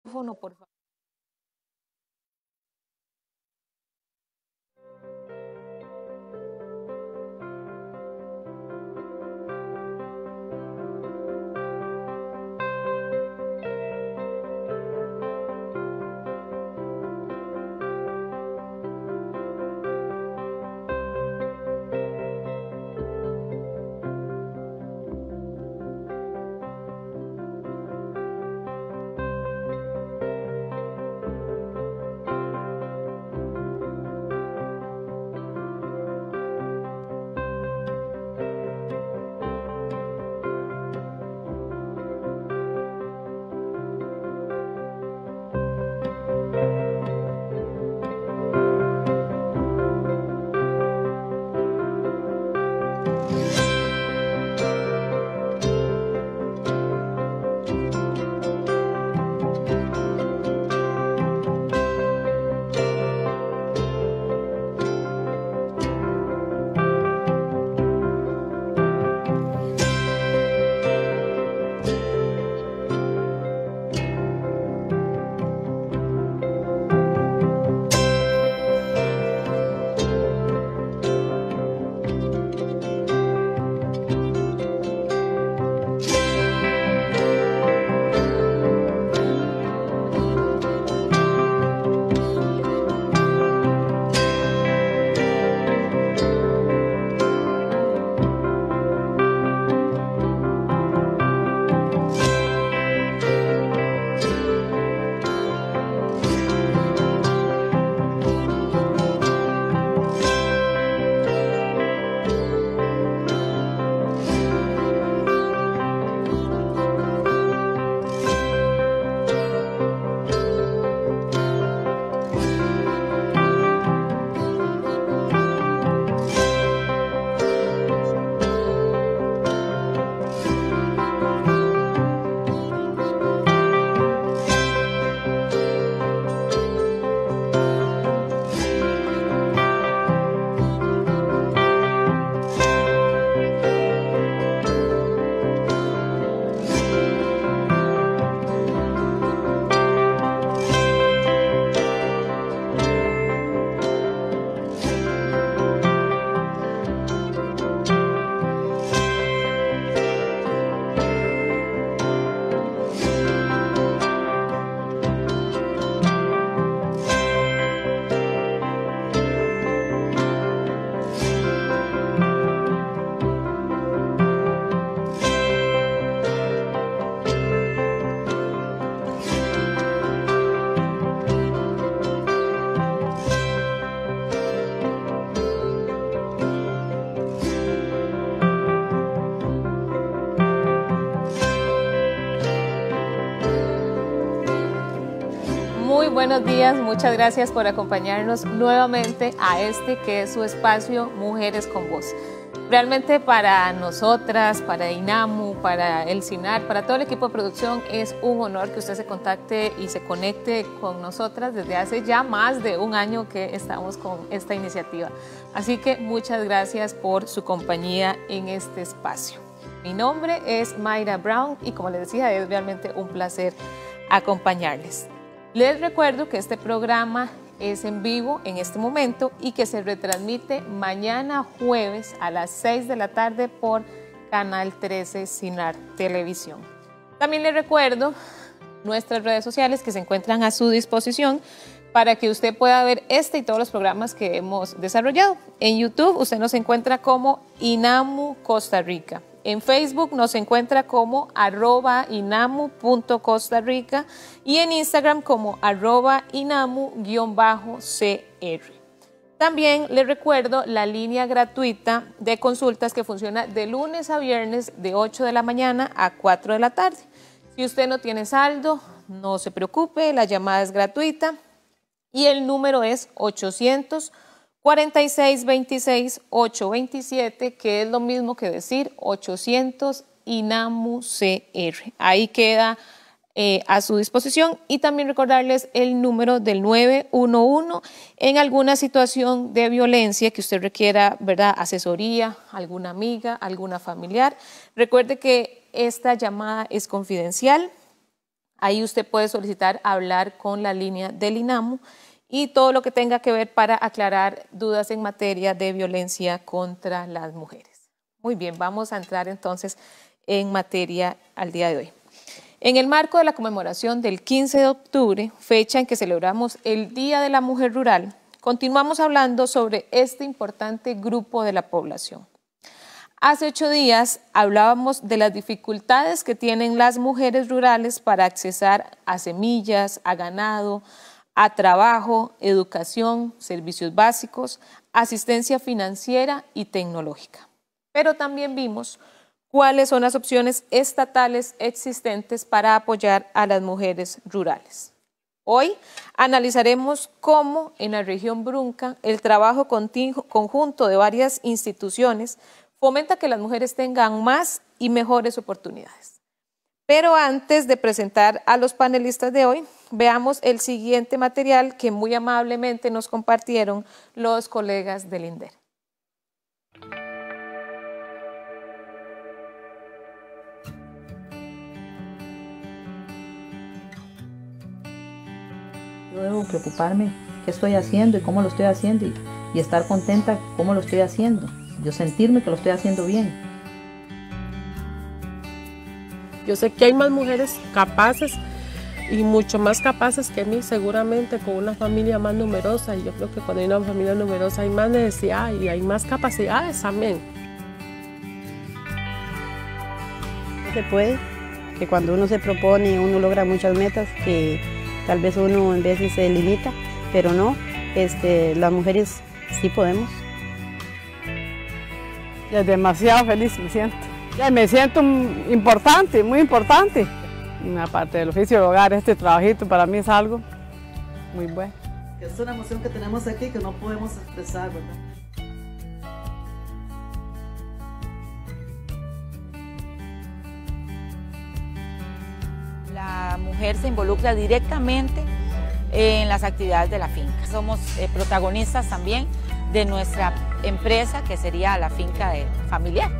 Por favor. Muy buenos días, muchas gracias por acompañarnos nuevamente a este que es su espacio Mujeres con Voz. Realmente para nosotras, para INAMU, para el CINAR, para todo el equipo de producción es un honor que usted se contacte y se conecte con nosotras desde hace ya más de un año que estamos con esta iniciativa. Así que muchas gracias por su compañía en este espacio. Mi nombre es Mayra Brown y como les decía es realmente un placer acompañarles. Les recuerdo que este programa es en vivo en este momento y que se retransmite mañana jueves a las 6 de la tarde por Canal 13 CINAR Televisión. También les recuerdo nuestras redes sociales que se encuentran a su disposición para que usted pueda ver este y todos los programas que hemos desarrollado. En YouTube usted nos encuentra como INAMU Costa Rica. En Facebook nos encuentra como @inamu.costarrica y en Instagram como @inamu_cr. También les recuerdo la línea gratuita de consultas que funciona de lunes a viernes de 8 de la mañana a 4 de la tarde. Si usted no tiene saldo, no se preocupe, la llamada es gratuita y el número es 800-4626-827, que es lo mismo que decir 800 INAMU-CR. Ahí queda a su disposición y también recordarles el número del 911 en alguna situación de violencia que usted requiera, ¿verdad? Asesoría, alguna amiga, alguna familiar. Recuerde que esta llamada es confidencial. Ahí usted puede solicitar hablar con la línea del INAMU y todo lo que tenga que ver para aclarar dudas en materia de violencia contra las mujeres. Muy bien, vamos a entrar entonces en materia al día de hoy. En el marco de la conmemoración del 15 de octubre, fecha en que celebramos el Día de la Mujer Rural, continuamos hablando sobre este importante grupo de la población. Hace 8 días hablábamos de las dificultades que tienen las mujeres rurales para accesar a semillas, a ganado, a trabajo, educación, servicios básicos, asistencia financiera y tecnológica. Pero también vimos cuáles son las opciones estatales existentes para apoyar a las mujeres rurales. Hoy analizaremos cómo en la región Brunca el trabajo conjunto de varias instituciones fomenta que las mujeres tengan más y mejores oportunidades. Pero antes de presentar a los panelistas de hoy, veamos el siguiente material que muy amablemente nos compartieron los colegas del INDER. Yo debo preocuparme qué estoy haciendo y cómo lo estoy haciendo y estar contenta cómo lo estoy haciendo. Yo sentirme que lo estoy haciendo bien. Yo sé que hay más mujeres capaces y mucho más capaces que mí, seguramente con una familia más numerosa, y yo creo que cuando hay una familia numerosa hay más necesidad y hay más capacidades también. Se puede, que cuando uno se propone uno logra muchas metas que tal vez uno en veces se limita, pero no, las mujeres sí podemos. Ya demasiado feliz me siento. Ya me siento importante, muy importante. Aparte del oficio de hogar, este trabajito para mí es algo muy bueno. Es una emoción que tenemos aquí que no podemos expresar, ¿verdad? La mujer se involucra directamente en las actividades de la finca. Somos protagonistas también de nuestra empresa, que sería la finca familiar.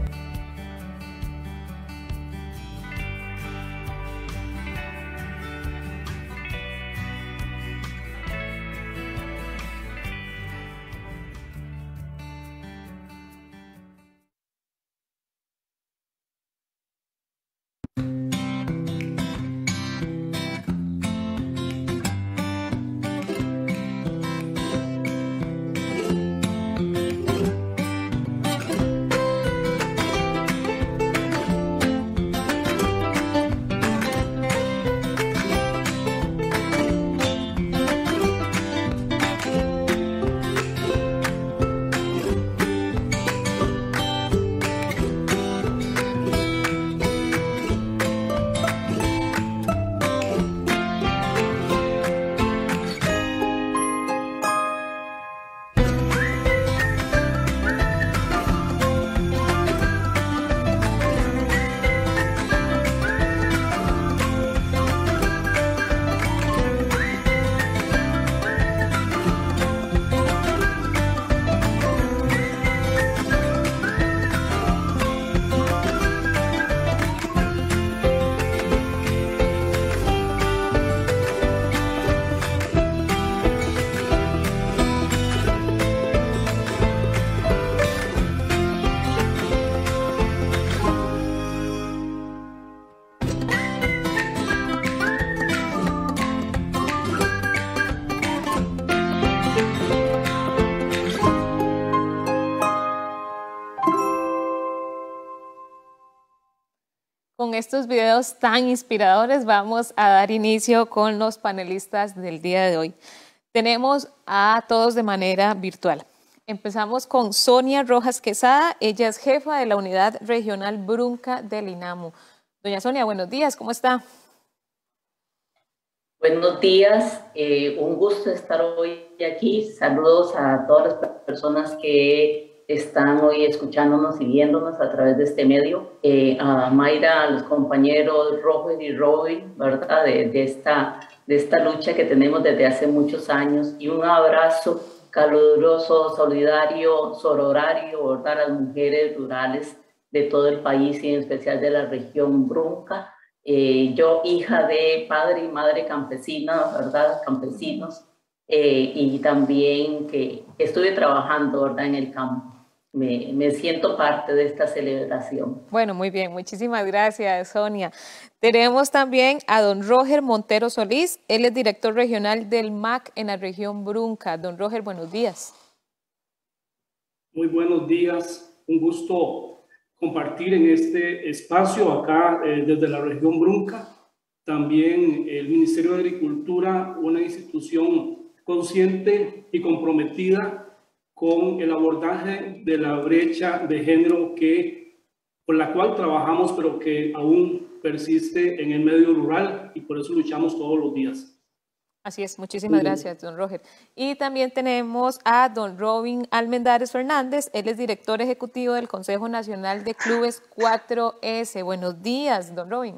Con estos videos tan inspiradores vamos a dar inicio con los panelistas del día de hoy. Tenemos a todos de manera virtual. Empezamos con Sonia Rojas Quesada, ella es jefa de la Unidad Regional Brunca del INAMU. Doña Sonia, buenos días, ¿cómo está? Buenos días, un gusto estar hoy aquí. Saludos a todas las personas que están hoy escuchándonos y viéndonos a través de este medio. A Mayra, a los compañeros Rojo y Robin, ¿verdad? De esta lucha que tenemos desde hace muchos años. Y un abrazo caluroso, solidario, sororario, ¿verdad? A las mujeres rurales de todo el país y en especial de la región Brunca. Yo, hija de padre y madre campesinos, ¿verdad? Campesinos, y también que estuve trabajando, ¿verdad? En el campo. Me siento parte de esta celebración. Bueno, muy bien, muchísimas gracias, Sonia. Tenemos también a don Roger Montero Solís, él es director regional del MAC en la región Brunca. Don Roger, buenos días. Muy buenos días, un gusto compartir en este espacio acá desde la región Brunca. También el Ministerio de Agricultura, una institución consciente y comprometida con el abordaje de la brecha de género por la cual trabajamos, pero que aún persiste en el medio rural y por eso luchamos todos los días. Así es, muchísimas gracias, don Roger. Y también tenemos a don Robin Almendares Fernández, él es director ejecutivo del Consejo Nacional de Clubes 4S. Buenos días, don Robin.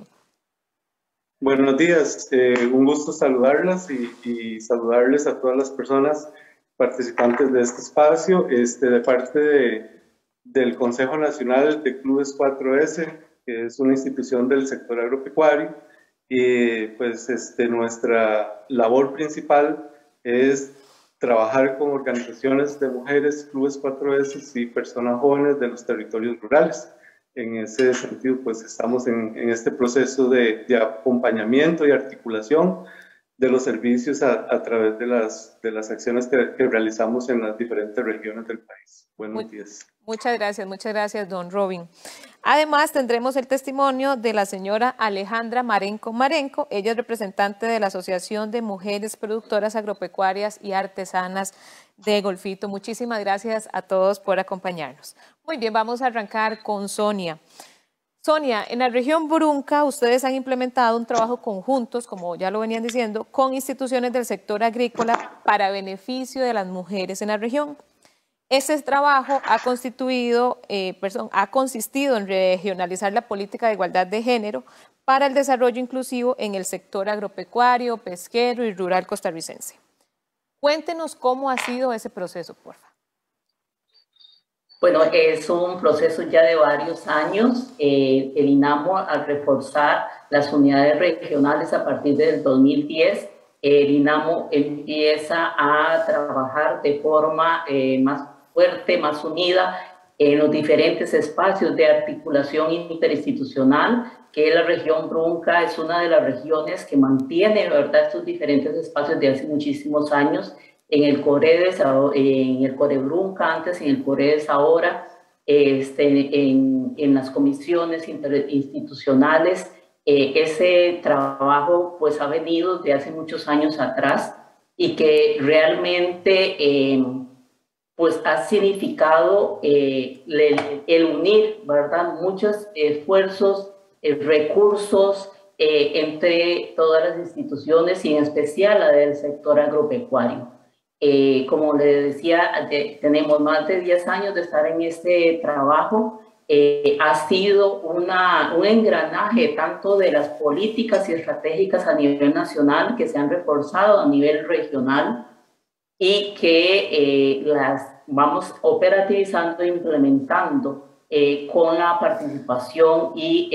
Buenos días, un gusto saludarlas y saludarles a todas las personas participantes de este espacio, de parte del Consejo Nacional de Clubes 4S, que es una institución del sector agropecuario, y pues nuestra labor principal es trabajar con organizaciones de mujeres, clubes 4S y personas jóvenes de los territorios rurales. En ese sentido, pues estamos en este proceso de acompañamiento y articulación de los servicios a través de las acciones que realizamos en las diferentes regiones del país. Buenos días. Muchas gracias, don Robin. Además, tendremos el testimonio de la señora Alejandra Marenco Marenco. Ella es representante de la Asociación de Mujeres Productoras Agropecuarias y Artesanas de Golfito. Muchísimas gracias a todos por acompañarnos. Muy bien, vamos a arrancar con Sonia. Sonia, en la región Brunca ustedes han implementado un trabajo conjuntos, como ya lo venían diciendo, con instituciones del sector agrícola para beneficio de las mujeres en la región. Ese trabajo ha consistido en regionalizar la política de igualdad de género para el desarrollo inclusivo en el sector agropecuario, pesquero y rural costarricense. Cuéntenos cómo ha sido ese proceso, por favor. Bueno, es un proceso ya de varios años. El INAMO, al reforzar las unidades regionales a partir del 2010, el INAMO empieza a trabajar de forma más fuerte, más unida en los diferentes espacios de articulación interinstitucional, que la región Brunca es una de las regiones que mantiene, ¿verdad?, estos diferentes espacios de hace muchísimos años. En el COREDES, en el COREBRUNCA, antes en el COREDES ahora, en las comisiones interinstitucionales, ese trabajo pues ha venido de hace muchos años atrás y que realmente pues ha significado el unir, ¿verdad?, muchos esfuerzos, recursos entre todas las instituciones y en especial la del sector agropecuario. Como le decía, tenemos más de 10 años de estar en este trabajo. Ha sido un engranaje tanto de las políticas y estratégicas a nivel nacional que se han reforzado a nivel regional y que las vamos operativizando e implementando con la participación y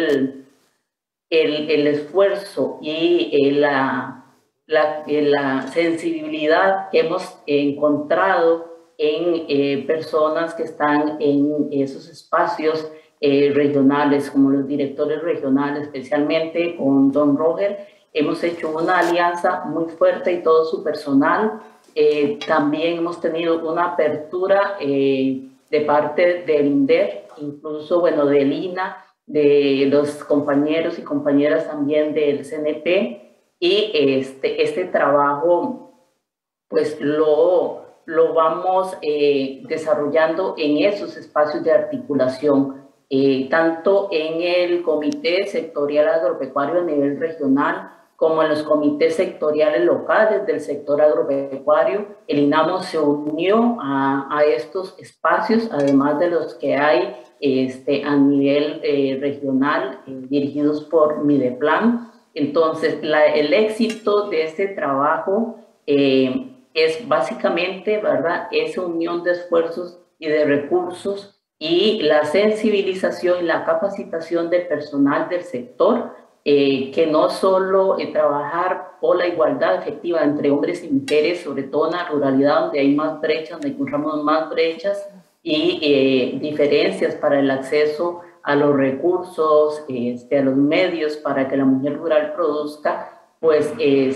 el esfuerzo y la sensibilidad que hemos encontrado en personas que están en esos espacios regionales, como los directores regionales, especialmente con don Roger. Hemos hecho una alianza muy fuerte y todo su personal. También hemos tenido una apertura de parte del INDER, incluso, bueno, del INA, de los compañeros y compañeras también del CNP. Y este trabajo pues lo vamos desarrollando en esos espacios de articulación, tanto en el Comité Sectorial Agropecuario a nivel regional como en los comités sectoriales locales del sector agropecuario. El INAMO se unió a estos espacios, además de los que hay a nivel regional dirigidos por Mideplan. Entonces, el éxito de este trabajo es básicamente, ¿verdad?, esa unión de esfuerzos y de recursos y la sensibilización y la capacitación del personal del sector que no solo trabajar por la igualdad efectiva entre hombres y mujeres, sobre todo en la ruralidad donde hay más brechas, donde encontramos más brechas y diferencias para el acceso a los recursos, a los medios para que la mujer rural produzca, pues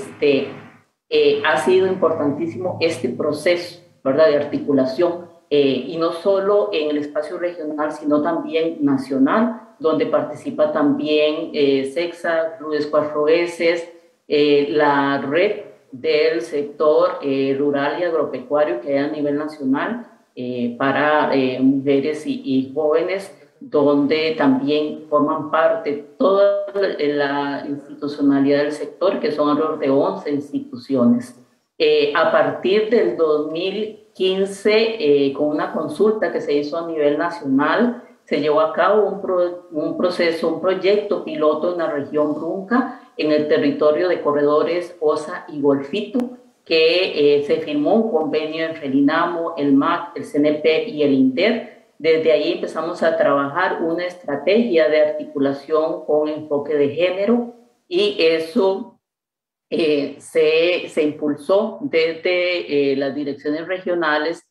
ha sido importantísimo este proceso, ¿verdad?, de articulación, y no solo en el espacio regional, sino también nacional, donde participa también SEXA, Clubes 4S, la red del sector rural y agropecuario que hay a nivel nacional para mujeres y jóvenes, donde también forman parte toda la institucionalidad del sector, que son alrededor de 11 instituciones. A partir del 2015, con una consulta que se hizo a nivel nacional, se llevó a cabo un proyecto piloto en la región Brunca, en el territorio de corredores Osa y Golfito, que se firmó un convenio entre el INAMO, el MAC, el CNP y el INDER. Desde ahí empezamos a trabajar una estrategia de articulación con enfoque de género, y eso se impulsó desde las direcciones regionales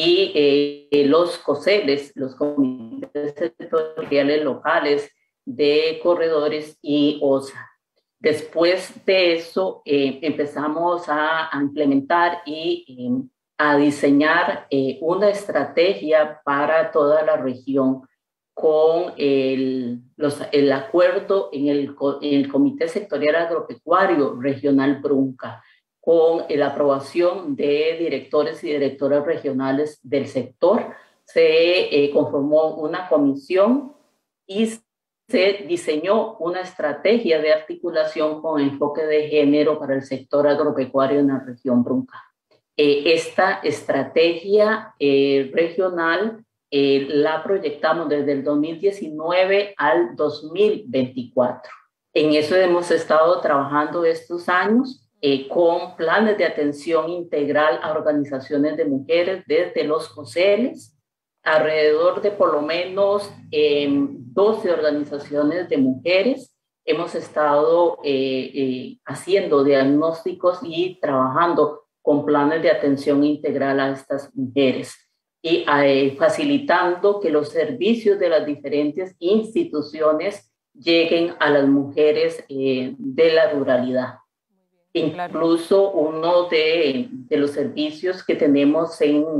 y los COSELES, los comités sectoriales locales de corredores y OSA. Después de eso empezamos a implementar y a diseñar una estrategia para toda la región con el acuerdo en el Comité Sectorial Agropecuario Regional Brunca, con la aprobación de directores y directoras regionales del sector. Se conformó una comisión y se diseñó una estrategia de articulación con enfoque de género para el sector agropecuario en la región Brunca. Esta estrategia regional la proyectamos desde el 2019 al 2024. En eso hemos estado trabajando estos años con planes de atención integral a organizaciones de mujeres desde los COSELES, alrededor de por lo menos 12 organizaciones de mujeres. Hemos estado haciendo diagnósticos y trabajando con planes de atención integral a estas mujeres y facilitando que los servicios de las diferentes instituciones lleguen a las mujeres de la ruralidad. Incluso uno de los servicios que tenemos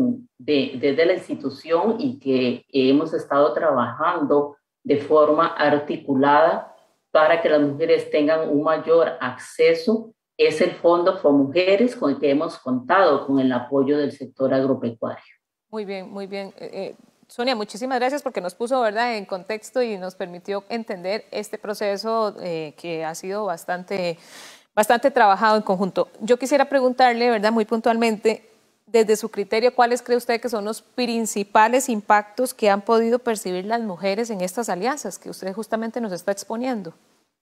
desde la institución y que hemos estado trabajando de forma articulada para que las mujeres tengan un mayor acceso es el Fondo FOMujeres, con el que hemos contado con el apoyo del sector agropecuario. Muy bien, muy bien. Sonia, muchísimas gracias porque nos puso, ¿verdad?, en contexto y nos permitió entender este proceso que ha sido bastante trabajado en conjunto. Yo quisiera preguntarle, ¿verdad?, muy puntualmente, desde su criterio, ¿cuáles cree usted que son los principales impactos que han podido percibir las mujeres en estas alianzas que usted justamente nos está exponiendo?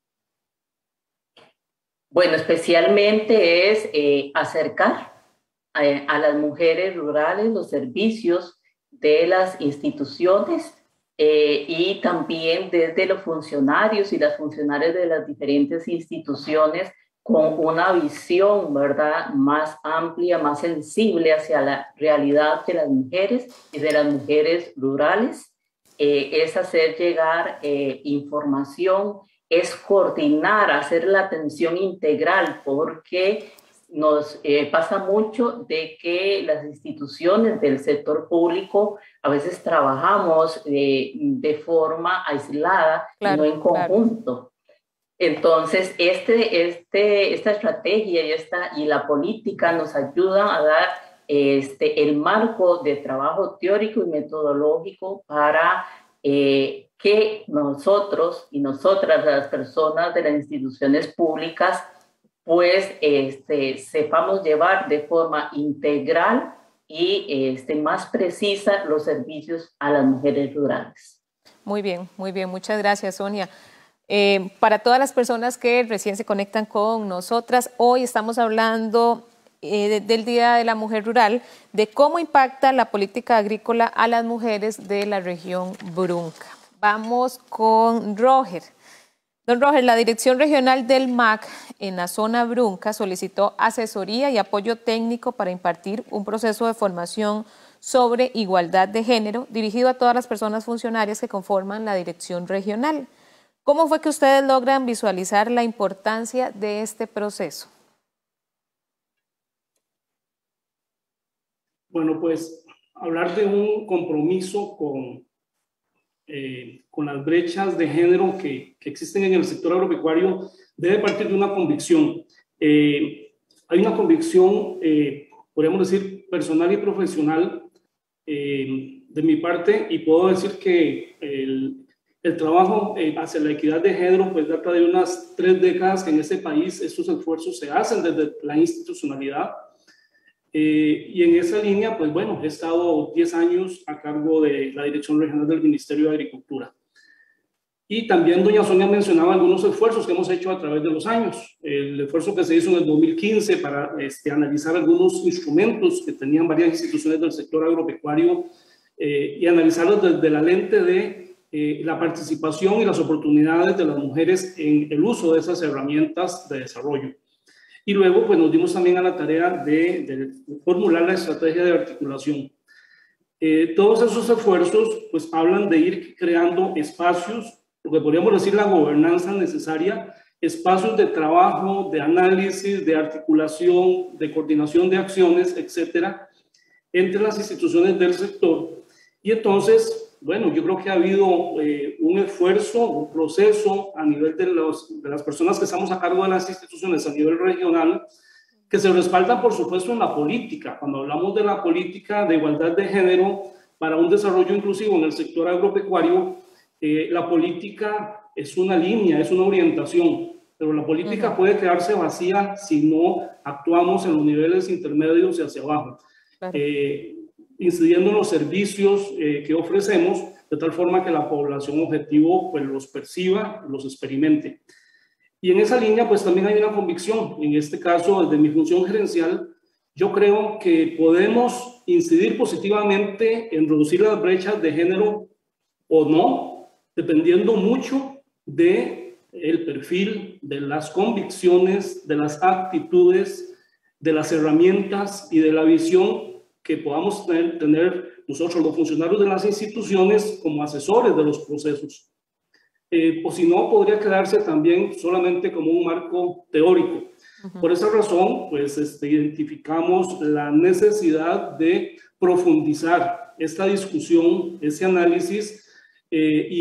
Bueno, especialmente es acercar a las mujeres rurales los servicios de las instituciones y también desde los funcionarios y las funcionarias de las diferentes instituciones con una visión, ¿verdad?, más amplia, más sensible hacia la realidad de las mujeres y de las mujeres rurales. Es hacer llegar información, es coordinar, hacer la atención integral, porque nos pasa mucho de que las instituciones del sector público a veces trabajamos de forma aislada, claro, y no en conjunto. Claro. Entonces, esta estrategia y la política nos ayudan a dar el marco de trabajo teórico y metodológico para que nosotros y nosotras, las personas de las instituciones públicas, pues sepamos llevar de forma integral y más precisa los servicios a las mujeres rurales. Muy bien, muchas gracias, Sonia. Para todas las personas que recién se conectan con nosotras, hoy estamos hablando del Día de la Mujer Rural, de cómo impacta la política agrícola a las mujeres de la región Brunca. Vamos con Roger. Don Roger, la Dirección Regional del MAC en la zona Brunca solicitó asesoría y apoyo técnico para impartir un proceso de formación sobre igualdad de género dirigido a todas las personas funcionarias que conforman la Dirección Regional. ¿Cómo fue que ustedes logran visualizar la importancia de este proceso? Bueno, pues hablar de un compromiso con las brechas de género que existen en el sector agropecuario debe partir de una convicción. Hay una convicción, podríamos decir, personal y profesional de mi parte, y puedo decir que el trabajo hacia la equidad de género pues data de unas 3 décadas que en este país estos esfuerzos se hacen desde la institucionalidad. Y en esa línea, pues bueno, he estado 10 años a cargo de la Dirección Regional del Ministerio de Agricultura. Y también doña Sonia mencionaba algunos esfuerzos que hemos hecho a través de los años. El esfuerzo que se hizo en el 2015 para analizar algunos instrumentos que tenían varias instituciones del sector agropecuario y analizarlos desde la lente de la participación y las oportunidades de las mujeres en el uso de esas herramientas de desarrollo. Y luego pues nos dimos también a la tarea de formular la estrategia de articulación. Todos esos esfuerzos pues hablan de ir creando espacios, lo que podríamos decir la gobernanza necesaria, espacios de trabajo, de análisis, de articulación, de coordinación de acciones, etcétera, entre las instituciones del sector. Y entonces, bueno, yo creo que ha habido un esfuerzo, un proceso a nivel de las personas que estamos a cargo de las instituciones a nivel regional, que se respalda, por supuesto, en la política. Cuando hablamos de la política de igualdad de género para un desarrollo inclusivo en el sector agropecuario, la política es una línea, es una orientación, pero la política puede quedarse vacía si no actuamos en los niveles intermedios y hacia abajo. Claro. Incidiendo en los servicios que ofrecemos, de tal forma que la población objetivo pues, los perciba, los experimente. Y en esa línea pues también hay una convicción, en este caso desde mi función gerencial, yo creo que podemos incidir positivamente en reducir las brechas de género o no, dependiendo mucho del perfil, de las convicciones, de las actitudes, de las herramientas y de la visión que podamos tener nosotros los funcionarios de las instituciones como asesores de los procesos. O si no, podría quedarse también solamente como un marco teórico. Por esa razón, pues identificamos la necesidad de profundizar esta discusión, ese análisis y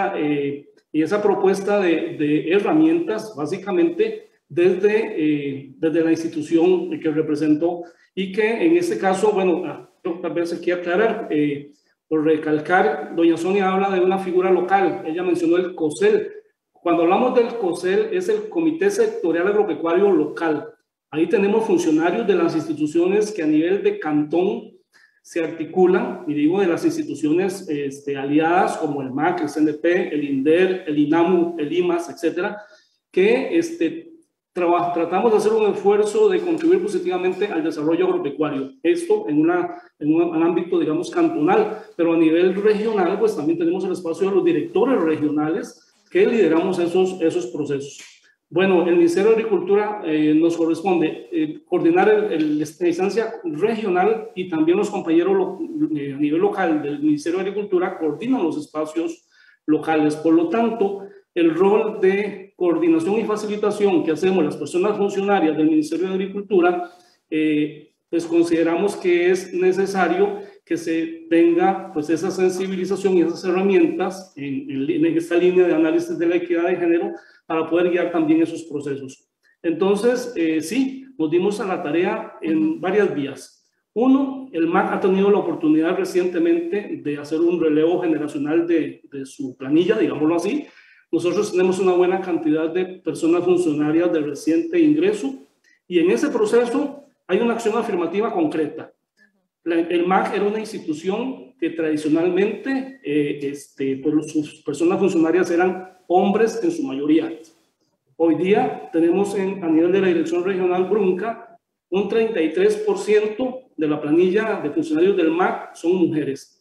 esa propuesta de herramientas, básicamente desde la institución que representó, y que en este caso, bueno, tal vez se quiera aclarar, por recalcar, doña Sonia habla de una figura local, ella mencionó el COSEL. Cuando hablamos del COSEL es el Comité Sectorial Agropecuario Local. Ahí tenemos funcionarios de las instituciones que a nivel de cantón se articulan, y digo de las instituciones aliadas como el MAC, el CNP, el INDER, el INAMU, el IMAS, etcétera, que tratamos de hacer un esfuerzo de contribuir positivamente al desarrollo agropecuario. Esto en un ámbito, digamos, cantonal, pero a nivel regional, pues también tenemos el espacio de los directores regionales que lideramos esos procesos. Bueno, el Ministerio de Agricultura nos corresponde coordinar la instancia regional, y también los compañeros a nivel local del Ministerio de Agricultura coordinan los espacios locales. Por lo tanto, el rol de coordinación y facilitación que hacemos las personas funcionarias del Ministerio de Agricultura, pues consideramos que es necesario que se tenga pues esa sensibilización y esas herramientas en esta línea de análisis de la equidad de género para poder guiar también esos procesos. Entonces, sí, nos dimos a la tarea en varias vías. Uno, el MAC ha tenido la oportunidad recientemente de hacer un relevo generacional de su planilla, digámoslo así. Nosotros tenemos una buena cantidad de personas funcionarias de reciente ingreso, y en ese proceso hay una acción afirmativa concreta. El MAC era una institución que tradicionalmente pues sus personas funcionarias eran hombres en su mayoría. Hoy día tenemos a nivel de la Dirección Regional Brunca un 33% de la planilla de funcionarios del MAC son mujeres.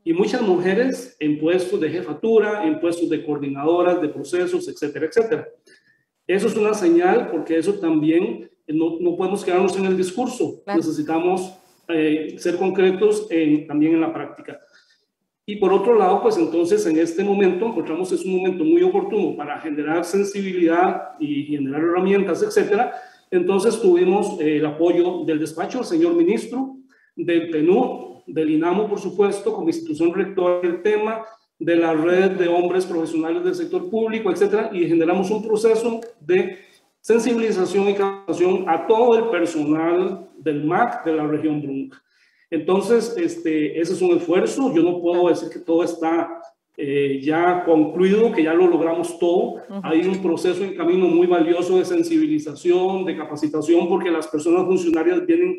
y muchas mujeres en puestos de jefatura, en puestos de coordinadoras de procesos, etcétera, etcétera. Eso es una señal, porque eso también no podemos quedarnos en el discurso, claro. Necesitamos ser concretos también en la práctica. Y por otro lado, pues entonces en este momento encontramos es un momento muy oportuno para generar sensibilidad y generar herramientas, etcétera. Entonces tuvimos el apoyo del despacho del señor ministro, del PNUD, del INAMU, por supuesto, como institución rectora del tema, de la red de hombres profesionales del sector público, etcétera, y generamos un proceso de sensibilización y capacitación a todo el personal del MAC de la región Brunca. Entonces, ese es un esfuerzo. Yo no puedo decir que todo está ya concluido, que ya lo logramos todo. Hay un proceso en camino muy valioso de sensibilización, de capacitación, porque las personas funcionarias vienen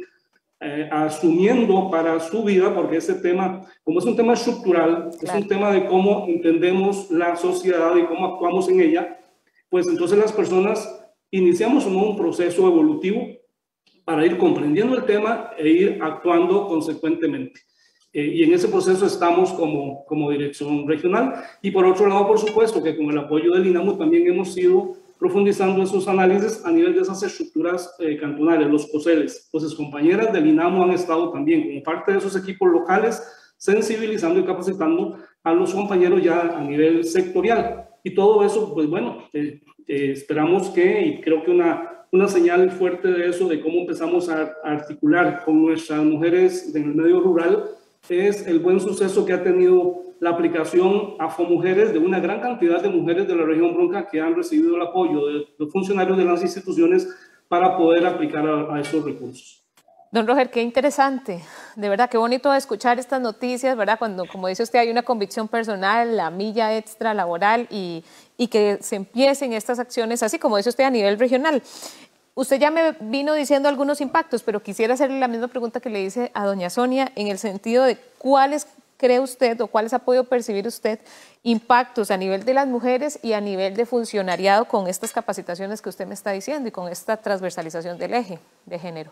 asumiendo para su vida, porque ese tema, como es un tema estructural, claro. Es un tema de cómo entendemos la sociedad y cómo actuamos en ella, pues entonces las personas iniciamos un proceso evolutivo para ir comprendiendo el tema e ir actuando consecuentemente. Y en ese proceso estamos como dirección regional. Y por otro lado, por supuesto, que con el apoyo del INAMU también hemos ido profundizando esos análisis a nivel de esas estructuras cantonales, los COSELES. Entonces, compañeras del INAMU han estado también como parte de esos equipos locales, sensibilizando y capacitando a los compañeros ya a nivel sectorial. Y todo eso, pues bueno, esperamos y creo que una señal fuerte de eso, de cómo empezamos a articular con nuestras mujeres en el medio rural, es el buen suceso que ha tenido la aplicación a FOMujeres de una gran cantidad de mujeres de la región Brunca que han recibido el apoyo de los funcionarios de las instituciones para poder aplicar a esos recursos. Don Roger, qué interesante, de verdad, qué bonito escuchar estas noticias, ¿verdad? Cuando, como dice usted, hay una convicción personal, la milla extra laboral y que se empiecen estas acciones, así como dice usted, a nivel regional. Usted ya me vino diciendo algunos impactos, pero quisiera hacerle la misma pregunta que le hice a doña Sonia, en el sentido de cuáles cree usted o cuáles ha podido percibir usted impactos a nivel de las mujeres y a nivel de funcionariado con estas capacitaciones que usted me está diciendo y con esta transversalización del eje de género.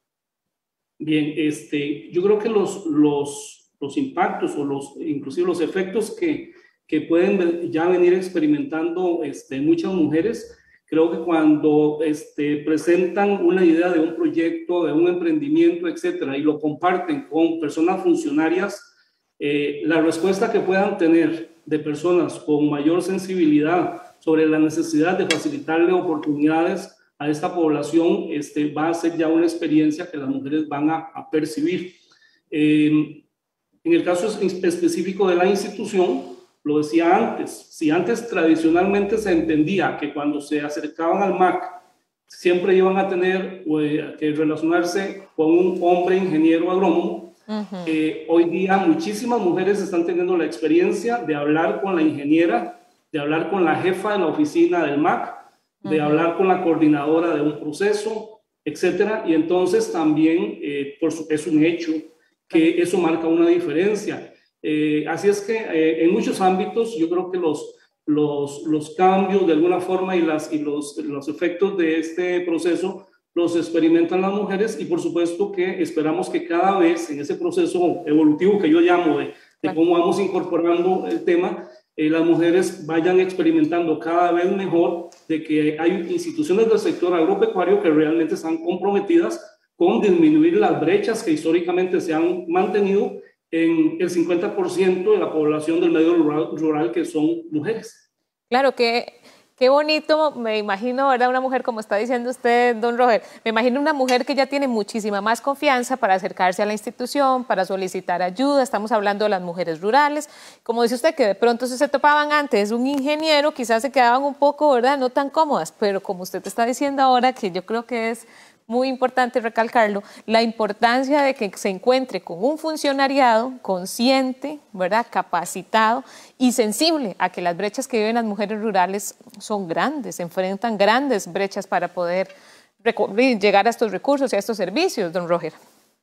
Bien, yo creo que los impactos o inclusive los efectos que pueden ya venir experimentando muchas mujeres, creo que cuando presentan una idea de un proyecto, de un emprendimiento, etcétera, y lo comparten con personas funcionarias, la respuesta que puedan tener de personas con mayor sensibilidad sobre la necesidad de facilitarle oportunidades a esta población va a ser ya una experiencia que las mujeres van a percibir. En el caso específico de la institución, lo decía antes, si antes tradicionalmente se entendía que cuando se acercaban al MAC siempre iban a tener que relacionarse con un hombre ingeniero agrónomo, hoy día muchísimas mujeres están teniendo la experiencia de hablar con la ingeniera, de hablar con la jefa de la oficina del MAC, de hablar con la coordinadora de un proceso, etcétera, y entonces también es un hecho que eso marca una diferencia. Así es que en muchos ámbitos yo creo que los cambios de alguna forma y los efectos de este proceso los experimentan las mujeres, y por supuesto que esperamos que cada vez en ese proceso evolutivo que yo llamo de cómo vamos incorporando el tema, las mujeres vayan experimentando cada vez mejor de que hay instituciones del sector agropecuario que realmente están comprometidas con disminuir las brechas que históricamente se han mantenido en el 50% de la población del medio rural que son mujeres. Claro, qué bonito, me imagino, ¿verdad? Una mujer, como está diciendo usted, don Roger, me imagino una mujer que ya tiene muchísima más confianza para acercarse a la institución, para solicitar ayuda. Estamos hablando de las mujeres rurales. Como dice usted, que de pronto se topaban antes un ingeniero, quizás se quedaban un poco, ¿verdad?, no tan cómodas, pero como usted está diciendo ahora, que yo creo que es muy importante recalcarlo, la importancia de que se encuentre con un funcionariado consciente, ¿verdad?, capacitado y sensible a que las brechas que viven las mujeres rurales son grandes, se enfrentan grandes brechas para poder llegar a estos recursos y a estos servicios, don Roger.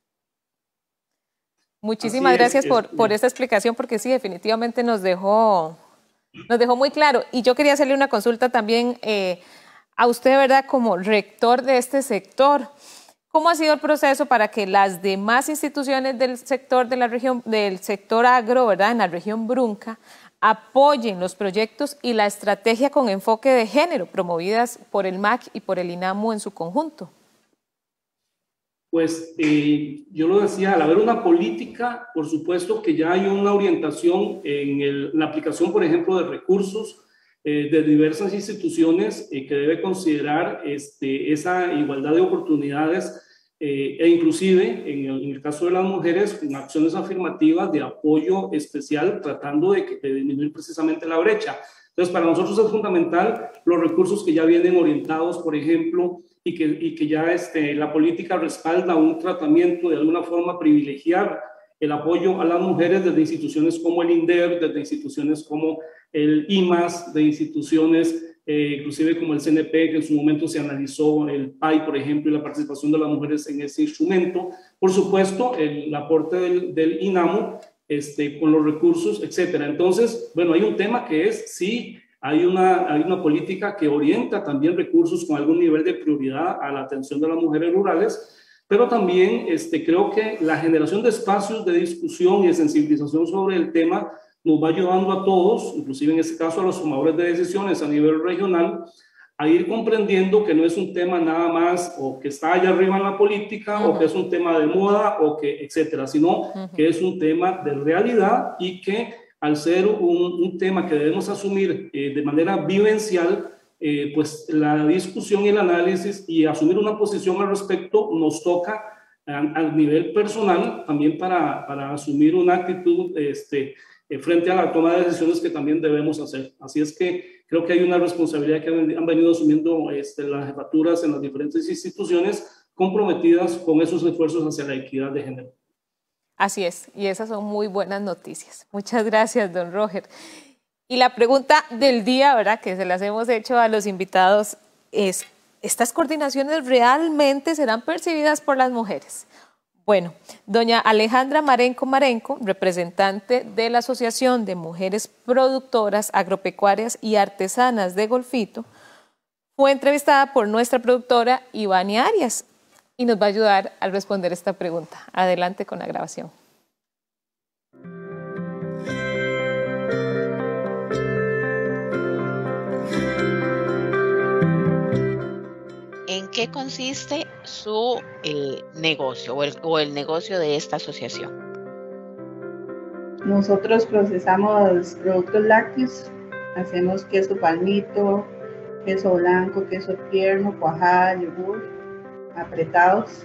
Muchísimas gracias por esta explicación, porque sí, definitivamente nos dejó muy claro. Y yo quería hacerle una consulta también a usted, ¿verdad?, como rector de este sector. ¿Cómo ha sido el proceso para que las demás instituciones del sector de la región, del sector agro, ¿verdad?, en la región Brunca, apoyen los proyectos y la estrategia con enfoque de género promovidas por el MAC y por el INAMU en su conjunto? Pues yo lo decía, al haber una política, por supuesto que ya hay una orientación en la aplicación, por ejemplo, de recursos de diversas instituciones que debe considerar esa igualdad de oportunidades e inclusive en el caso de las mujeres con acciones afirmativas de apoyo especial tratando de disminuir precisamente la brecha. Entonces, para nosotros es fundamental los recursos que ya vienen orientados, por ejemplo, y que ya la política respalda un tratamiento de alguna forma privilegiar el apoyo a las mujeres desde instituciones como el INDER, desde instituciones como el IMAS, de instituciones inclusive como el CNP, que en su momento se analizó el PAI, por ejemplo, y la participación de las mujeres en ese instrumento. Por supuesto, el aporte del INAMU con los recursos, etcétera. Entonces, bueno, hay un tema que es, sí, hay una política que orienta también recursos con algún nivel de prioridad a la atención de las mujeres rurales, pero también creo que la generación de espacios de discusión y de sensibilización sobre el tema nos va ayudando a todos, inclusive en este caso a los tomadores de decisiones a nivel regional, a ir comprendiendo que no es un tema nada más o que está allá arriba en la política o que es un tema de moda o que etcétera, sino que es un tema de realidad y que al ser un tema que debemos asumir de manera vivencial, pues la discusión y el análisis y asumir una posición al respecto nos toca a nivel personal también para asumir una actitud frente a la toma de decisiones que también debemos hacer. Así es que creo que hay una responsabilidad que han venido asumiendo las jefaturas en las diferentes instituciones comprometidas con esos esfuerzos hacia la equidad de género. Así es, y esas son muy buenas noticias. Muchas gracias, don Roger. Y la pregunta del día, ¿verdad?, que se las hemos hecho a los invitados es, ¿estas coordinaciones realmente serán percibidas por las mujeres? Bueno, doña Alejandra Marenco, representante de la Asociación de Mujeres Productoras, Agropecuarias y Artesanas de Golfito, fue entrevistada por nuestra productora Ivania Arias y nos va a ayudar a responder esta pregunta. Adelante con la grabación. ¿En qué consiste su negocio o el negocio de esta asociación? Nosotros procesamos productos lácteos, hacemos queso palmito, queso blanco, queso tierno, cuajada, yogur, apretados.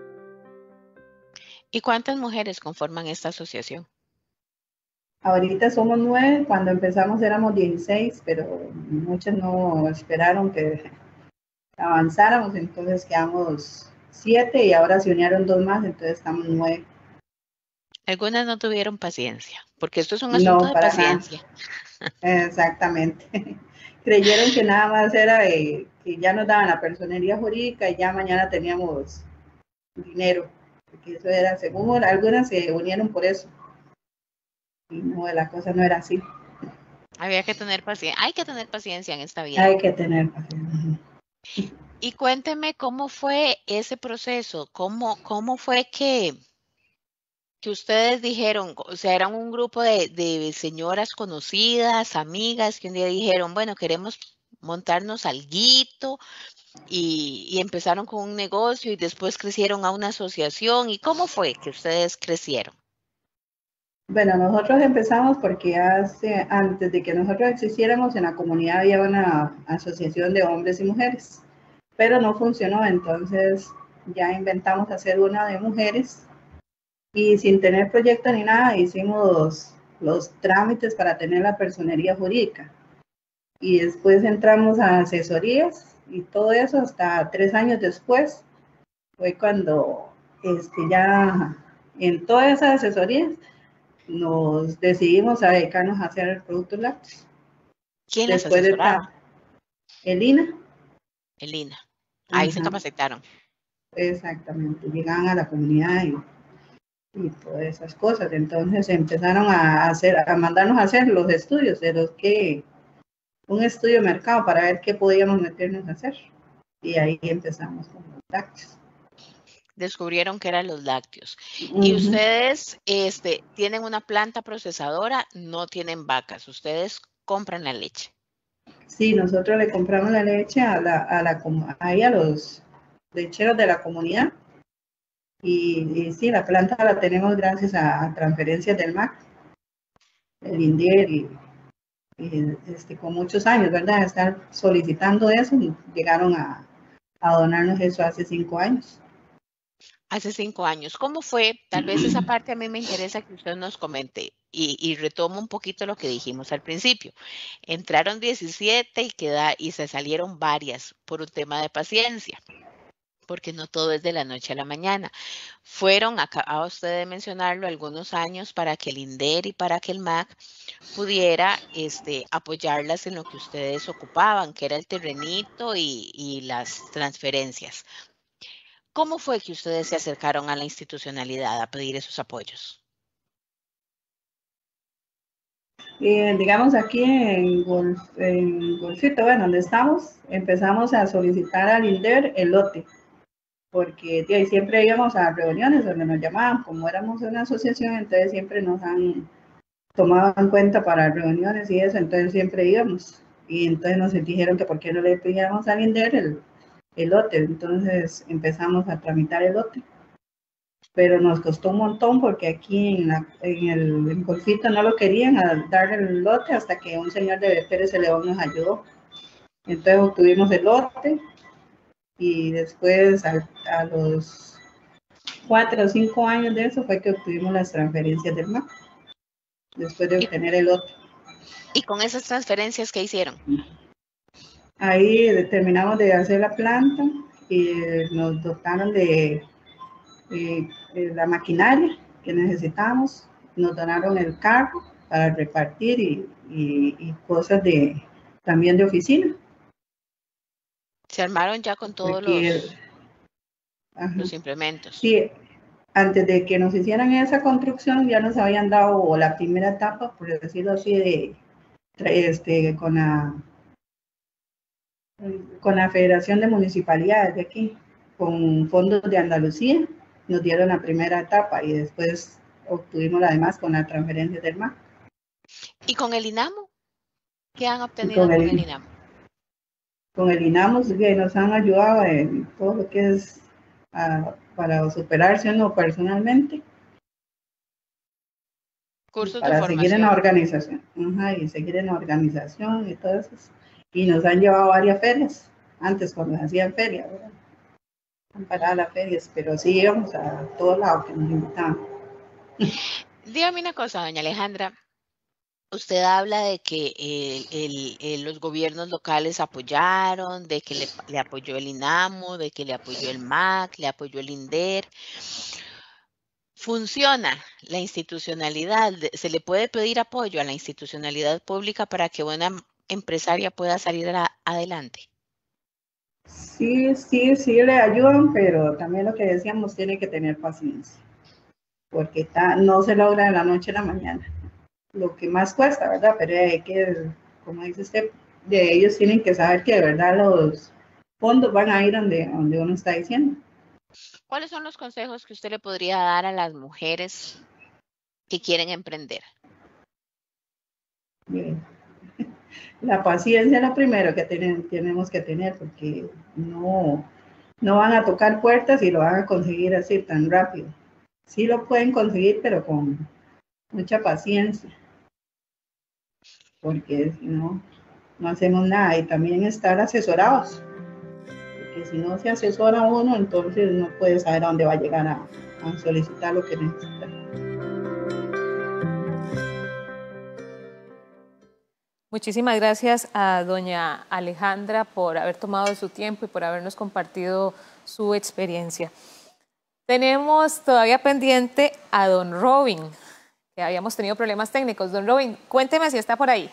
¿Y cuántas mujeres conforman esta asociación? Ahorita somos 9, cuando empezamos éramos 16, pero muchas no esperaron que avanzáramos, entonces quedamos 7 y ahora se unieron 2 más, entonces estamos 9. Algunas no tuvieron paciencia, porque esto es un asunto de paciencia. Nada. Exactamente. Creyeron que nada más era que ya nos daban la personería jurídica y ya mañana teníamos dinero, porque eso era, según algunas se unieron por eso. Y no, la cosa no era así. Había que tener paciencia, hay que tener paciencia en esta vida. Hay que tener paciencia. Y cuénteme cómo fue ese proceso, cómo fue que ustedes dijeron, o sea, eran un grupo de señoras conocidas, amigas, que un día dijeron, bueno, queremos montarnos alguito y empezaron con un negocio y después crecieron a una asociación. ¿Y cómo fue que ustedes crecieron? Bueno, nosotros empezamos porque antes de que nosotros existiéramos en la comunidad había una asociación de hombres y mujeres, pero no funcionó, entonces ya inventamos hacer una de mujeres y sin tener proyecto ni nada hicimos los trámites para tener la personería jurídica y después entramos a asesorías y todo eso hasta 3 años después fue cuando ya en todas esas asesorías nos decidimos a dedicarnos a hacer productos lácteos. ¿Quién les asesoraba? El INA. El INA. Ahí se capacitaron. Exactamente. Llegaban a la comunidad y todas esas cosas. Entonces empezaron a mandarnos a hacer los estudios un estudio de mercado para ver qué podíamos meternos a hacer. Y ahí empezamos con los lácteos. descubrieron que eran los lácteos. Y ustedes tienen una planta procesadora, no tienen vacas, ustedes compran la leche. Sí, nosotros le compramos la leche ahí a los lecheros de la comunidad. Y sí, la planta la tenemos gracias a transferencias del MAC, el INDER, y con muchos años, ¿verdad? Estar solicitando eso, llegaron a donarnos eso hace 5 años. Hace 5 años. ¿Cómo fue? Tal vez esa parte a mí me interesa que usted nos comente y retomo un poquito lo que dijimos al principio. Entraron 17 y se salieron varias por un tema de paciencia, porque no todo es de la noche a la mañana. Fueron, acaba usted de mencionarlo, algunos años para que el INDER y para que el MAC pudiera apoyarlas en lo que ustedes ocupaban, que era el terrenito y las transferencias. ¿Cómo fue que ustedes se acercaron a la institucionalidad a pedir esos apoyos? Digamos aquí en Golfito, bueno, donde estamos, empezamos a solicitar al INDER el lote, porque siempre íbamos a reuniones donde nos llamaban, como éramos una asociación, entonces siempre nos han tomado en cuenta para reuniones y eso, entonces siempre íbamos, y entonces nos dijeron que por qué no le pedíamos al INDER el lote, entonces empezamos a tramitar el lote, pero nos costó un montón porque aquí en Golfito no lo querían dar el lote hasta que un señor de Pérez de León nos ayudó. Entonces obtuvimos el lote y después a los 4 o 5 años de eso fue que obtuvimos las transferencias del MAC, después de obtener el lote. ¿Y con esas transferencias qué hicieron? Ahí terminamos de hacer la planta y nos dotaron de la maquinaria que necesitamos, nos donaron el carro para repartir y cosas también de oficina. ¿Se armaron ya con todos los implementos? Sí, antes de que nos hicieran esa construcción ya nos habían dado la primera etapa, por decirlo así, con la Federación de Municipalidades de aquí, con fondos de Andalucía, nos dieron la primera etapa y después obtuvimos la demás con la transferencia del MAC. ¿Y con el INAMU? ¿Qué han obtenido con el INAMU? Con el INAMU que nos han ayudado en todo lo que es para superarse uno personalmente. Cursos para de formación. seguir en la organización. Y seguir en la organización y todo eso. Y nos han llevado a varias ferias, antes cuando hacían ferias, ¿verdad? Han parado las ferias, pero sí íbamos a todos lados que nos invitaban. Dígame una cosa, doña Alejandra. Usted habla de que los gobiernos locales apoyaron, de que le apoyó el INAMU, de que le apoyó el MAC, le apoyó el INDER. ¿Funciona la institucionalidad? ¿Se le puede pedir apoyo a la institucionalidad pública para que una empresaria pueda salir adelante? Sí le ayudan, pero también lo que decíamos, tiene que tener paciencia, porque no se logra de la noche a la mañana. Lo que más cuesta, ¿verdad? Pero hay que, como dice usted, ellos tienen que saber que de verdad los fondos van a ir donde uno está diciendo. ¿Cuáles son los consejos que usted le podría dar a las mujeres que quieren emprender? Bien. La paciencia es lo primero que tenemos que tener, porque no van a tocar puertas y lo van a conseguir así tan rápido. Sí lo pueden conseguir, pero con mucha paciencia, porque si no hacemos nada. Y también estar asesorados, porque si no se asesora uno, entonces no puede saber a dónde va a llegar a solicitar lo que necesita. Muchísimas gracias a doña Alejandra por haber tomado su tiempo y por habernos compartido su experiencia. Tenemos todavía pendiente a don Robin, que habíamos tenido problemas técnicos. Don Robin, cuénteme si está por ahí.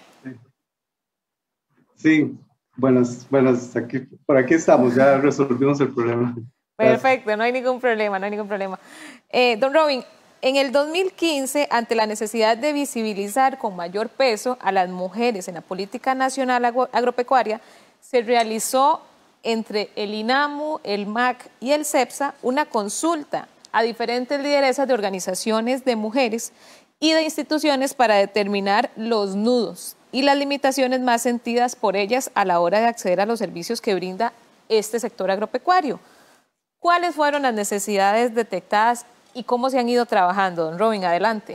Sí, buenas, por aquí estamos, ya resolvimos el problema. Perfecto, no hay ningún problema, no hay ningún problema. Don Robin, en el 2015, ante la necesidad de visibilizar con mayor peso a las mujeres en la política nacional agropecuaria, se realizó entre el INAMU, el MAC y el CEPSA una consulta a diferentes lideresas de organizaciones de mujeres y de instituciones para determinar los nudos y las limitaciones más sentidas por ellas a la hora de acceder a los servicios que brinda este sector agropecuario. ¿Cuáles fueron las necesidades detectadas y cómo se han ido trabajando? Don Robin, adelante.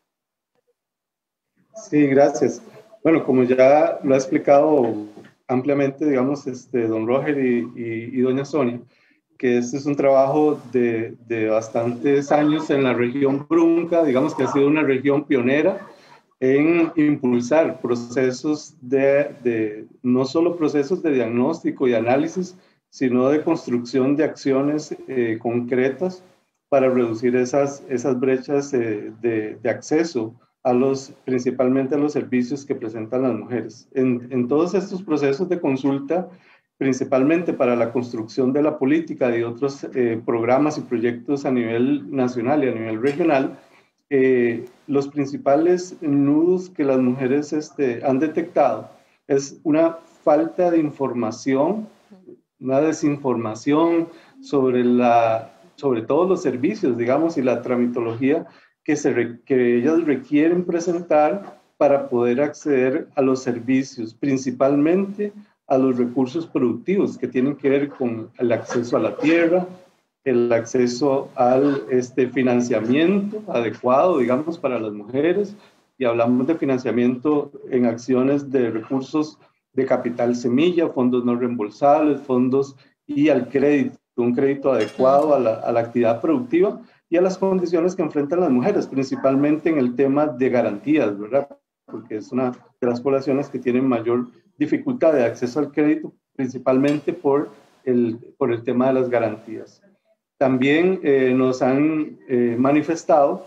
Sí, gracias. Bueno, como ya lo ha explicado ampliamente, digamos, don Roger y doña Sonia, que este es un trabajo de bastantes años en la región Brunca, digamos que ha sido una región pionera en impulsar procesos no solo procesos de diagnóstico y análisis, sino de construcción de acciones concretas para reducir esas brechas de acceso principalmente a los servicios que presentan las mujeres. En todos estos procesos de consulta, principalmente para la construcción de la política y otros programas y proyectos a nivel nacional y a nivel regional, los principales nudos que las mujeres han detectado es una falta de información, una desinformación sobre todos los servicios, digamos, y la tramitología que ellas requieren presentar para poder acceder a los servicios, principalmente a los recursos productivos que tienen que ver con el acceso a la tierra, el acceso al financiamiento adecuado, digamos, para las mujeres, y hablamos de financiamiento en acciones de recursos de capital semilla, fondos no reembolsables, fondos y al crédito, un crédito adecuado a la actividad productiva y a las condiciones que enfrentan las mujeres, principalmente en el tema de garantías, ¿verdad? Porque es una de las poblaciones que tienen mayor dificultad de acceso al crédito, principalmente por el tema de las garantías. También nos han manifestado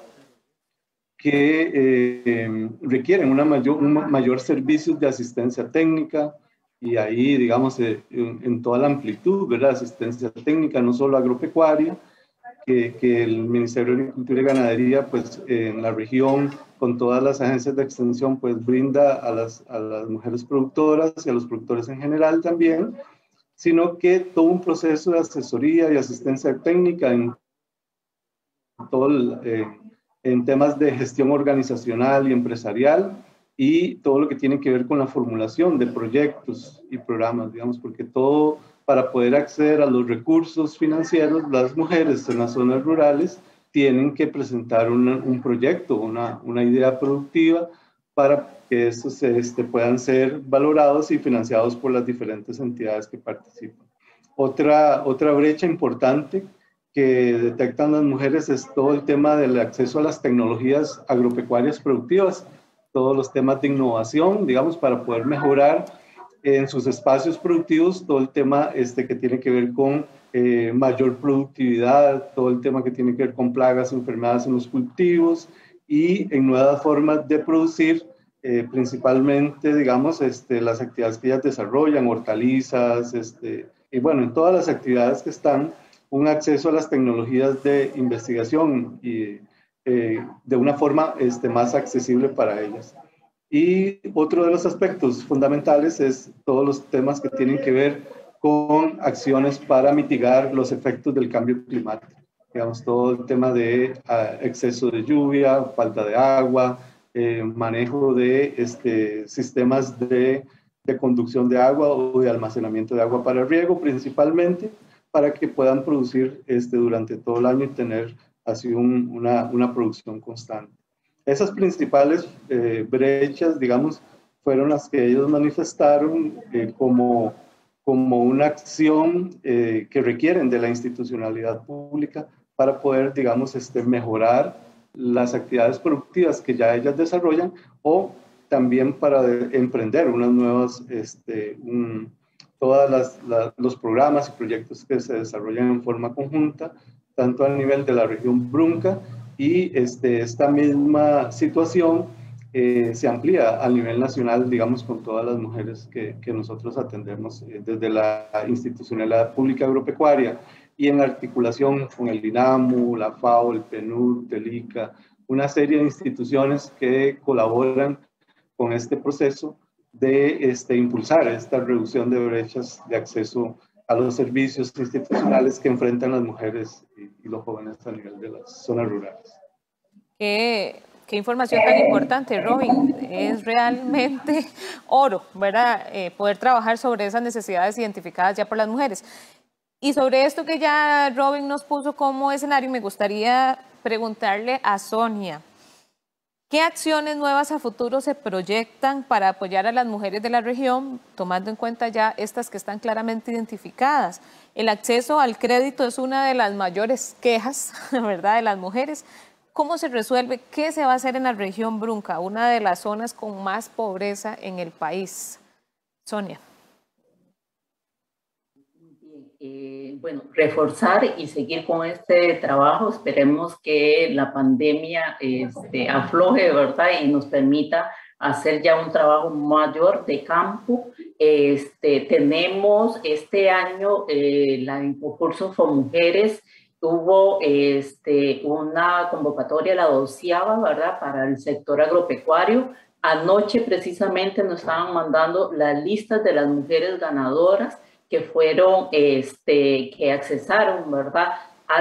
que requieren un mayor servicio de asistencia técnica, y ahí, digamos, en toda la amplitud, ¿verdad? Asistencia técnica, no solo agropecuaria, que el Ministerio de Agricultura y Ganadería, pues, en la región, con todas las agencias de extensión, pues, brinda a las mujeres productoras y a los productores en general también, sino que todo un proceso de asesoría y asistencia técnica en temas de gestión organizacional y empresarial, y todo lo que tiene que ver con la formulación de proyectos y programas, digamos, porque todo para poder acceder a los recursos financieros, las mujeres en las zonas rurales tienen que presentar un proyecto, una idea productiva para que estos puedan ser valorados y financiados por las diferentes entidades que participan. Otra brecha importante que detectan las mujeres es todo el tema del acceso a las tecnologías agropecuarias productivas, todos los temas de innovación, digamos, para poder mejorar en sus espacios productivos, todo el tema que tiene que ver con mayor productividad, todo el tema que tiene que ver con plagas, enfermedades en los cultivos y en nuevas formas de producir, principalmente, digamos, las actividades que ellas desarrollan, hortalizas, y bueno, en todas las actividades que están, un acceso a las tecnologías de investigación y de una forma más accesible para ellas. Y otro de los aspectos fundamentales es todos los temas que tienen que ver con acciones para mitigar los efectos del cambio climático. Digamos, todo el tema de exceso de lluvia, falta de agua, manejo de sistemas de conducción de agua o de almacenamiento de agua para riego, principalmente, para que puedan producir durante todo el año y tener así una producción constante. Esas principales brechas, digamos, fueron las que ellos manifestaron como una acción que requieren de la institucionalidad pública para poder, digamos, mejorar las actividades productivas que ya ellas desarrollan, o también para emprender unas nuevas, todos los programas y proyectos que se desarrollan en forma conjunta, tanto a nivel de la región Brunca, y esta misma situación se amplía a nivel nacional, digamos, con todas las mujeres que nosotros atendemos desde la institucionalidad pública agropecuaria y en articulación con el INAMU, la FAO, el PNUD, el ICA, una serie de instituciones que colaboran con este proceso de impulsar esta reducción de brechas de acceso a los servicios institucionales que enfrentan las mujeres y los jóvenes a nivel de las zonas rurales. Qué información tan importante, Robin. Es realmente oro, ¿verdad? Poder trabajar sobre esas necesidades identificadas ya por las mujeres. Y sobre esto que ya Robin nos puso como escenario, me gustaría preguntarle a Sonia, ¿qué acciones nuevas a futuro se proyectan para apoyar a las mujeres de la región, tomando en cuenta ya estas que están claramente identificadas? El acceso al crédito es una de las mayores quejas, ¿verdad?, de las mujeres. ¿Cómo se resuelve? ¿Qué se va a hacer en la región Brunca, una de las zonas con más pobreza en el país? Sonia. Bueno, reforzar y seguir con este trabajo. Esperemos que la pandemia afloje, ¿verdad? Y nos permita hacer ya un trabajo mayor de campo. Tenemos este año el concurso for mujeres. Hubo una convocatoria, la 12ª, ¿verdad?, para el sector agropecuario. Anoche precisamente nos estaban mandando las listas de las mujeres ganadoras que fueron, que accesaron, ¿verdad?,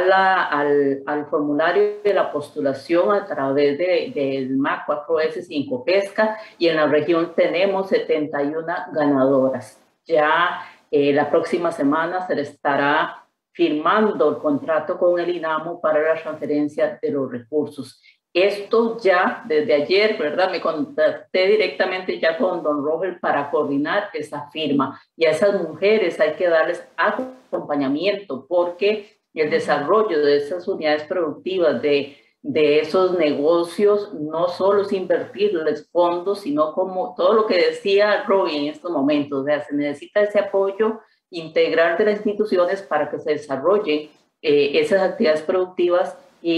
al formulario de la postulación a través del MAC 4S y Incopesca, y en la región tenemos 71 ganadoras. Ya la próxima semana se le estará firmando el contrato con el INAMU para la transferencia de los recursos. Esto ya desde ayer, ¿verdad? Me contacté directamente ya con don Roger para coordinar esa firma. Y a esas mujeres hay que darles acompañamiento, porque el desarrollo de esas unidades productivas, de esos negocios, no solo es invertirles fondos, sino como todo lo que decía Robin en estos momentos. O sea, se necesita ese apoyo integral de las instituciones para que se desarrollen esas actividades productivas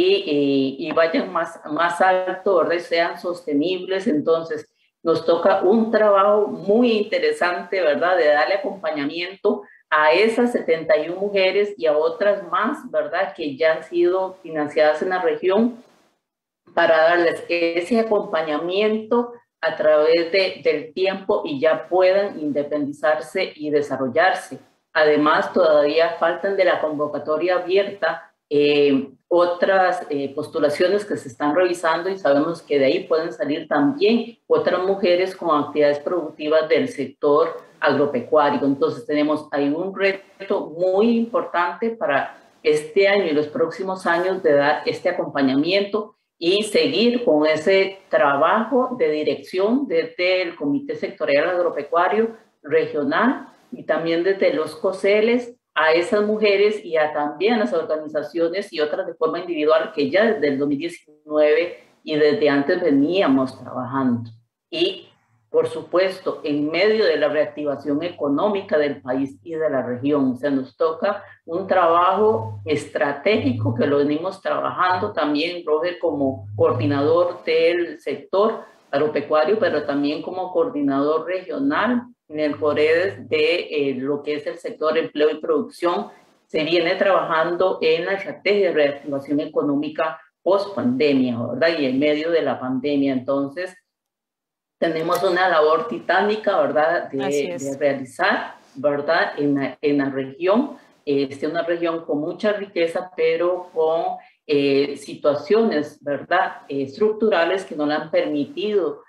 y vayan más alto, ¿verdad?, y sean sostenibles. Entonces, nos toca un trabajo muy interesante, ¿verdad?, de darle acompañamiento a esas 71 mujeres y a otras más, ¿verdad?, que ya han sido financiadas en la región, para darles ese acompañamiento a través del tiempo y ya puedan independizarse y desarrollarse. Además, todavía faltan de la convocatoria abierta otras postulaciones que se están revisando, y sabemos que de ahí pueden salir también otras mujeres con actividades productivas del sector agropecuario. Entonces tenemos ahí un reto muy importante para este año y los próximos años, de dar este acompañamiento y seguir con ese trabajo de dirección desde el Comité Sectorial Agropecuario Regional y también desde los COSELES a esas mujeres y también a las organizaciones y otras de forma individual que ya desde el 2019 y desde antes veníamos trabajando. Y, por supuesto, en medio de la reactivación económica del país y de la región. O sea, nos toca un trabajo estratégico que lo venimos trabajando también, Roger, como coordinador del sector agropecuario, pero también como coordinador regional en el COREDES de lo que es el sector empleo y producción. Se viene trabajando en la estrategia de reactivación económica post pandemia, ¿verdad? Y en medio de la pandemia. Entonces, tenemos una labor titánica, ¿verdad?, de realizar, ¿verdad?, en la región. Una región con mucha riqueza, pero con situaciones, ¿verdad?, estructurales que no le han permitido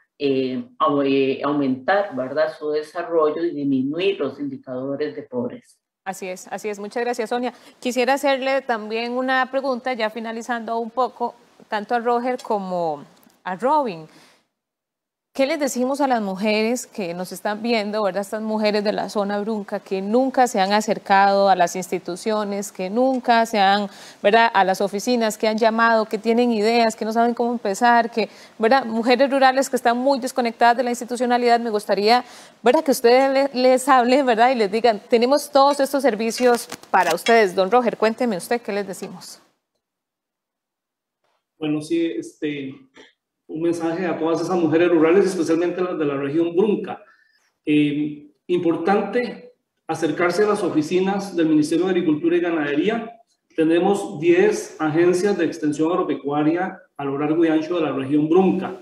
aumentar, ¿verdad?, su desarrollo y disminuir los indicadores de pobreza. Así es, así es. Muchas gracias, Sonia. Quisiera hacerle también una pregunta, ya finalizando un poco, tanto a Roger como a Robin. ¿Qué les decimos a las mujeres que nos están viendo, ¿verdad? Estas mujeres de la zona Brunca que nunca se han acercado a las instituciones, que nunca se han, ¿verdad?, a las oficinas, que han llamado, que tienen ideas, que no saben cómo empezar, que, ¿verdad?, mujeres rurales que están muy desconectadas de la institucionalidad? Me gustaría, ¿verdad?, que ustedes les hablen, ¿verdad?, y les digan, tenemos todos estos servicios para ustedes. Don Roger, cuénteme usted, ¿qué les decimos? Bueno, sí, un mensaje a todas esas mujeres rurales, especialmente las de la región Brunca. Importante acercarse a las oficinas del Ministerio de Agricultura y Ganadería. Tenemos 10 agencias de extensión agropecuaria a lo largo y ancho de la región Brunca.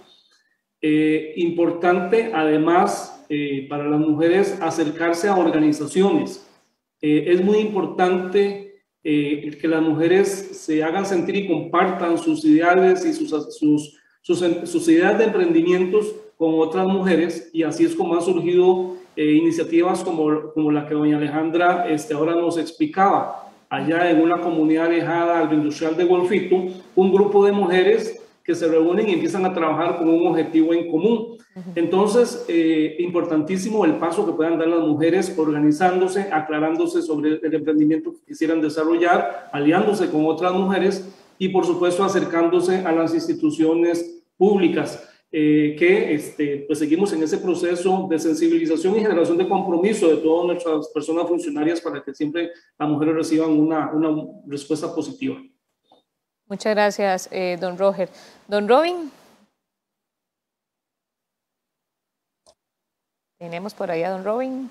Importante, además, para las mujeres acercarse a organizaciones Es muy importante que las mujeres se hagan sentir y compartan sus ideales y sus ideas de emprendimientos con otras mujeres, y así es como han surgido iniciativas como la que doña Alejandra ahora nos explicaba. Allá en una comunidad alejada al industrial de Golfito, un grupo de mujeres que se reúnen y empiezan a trabajar con un objetivo en común. Entonces, importantísimo el paso que puedan dar las mujeres organizándose, aclarándose sobre el emprendimiento que quisieran desarrollar, aliándose con otras mujeres y, por supuesto, acercándose a las instituciones públicas. Pues seguimos en ese proceso de sensibilización y generación de compromiso de todas nuestras personas funcionarias para que siempre las mujeres reciban una respuesta positiva. Muchas gracias, don Roger. Don Robin. Tenemos por ahí a don Robin.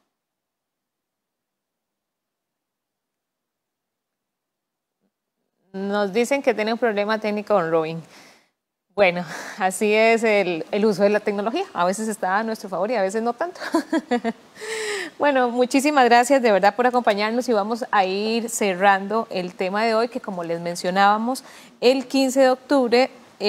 Nos dicen que tiene un problema técnico don Robin. Bueno, así es el uso de la tecnología. A veces está a nuestro favor y a veces no tanto. Bueno, muchísimas gracias de verdad por acompañarnos y vamos a ir cerrando el tema de hoy, que como les mencionábamos, el 15 de octubre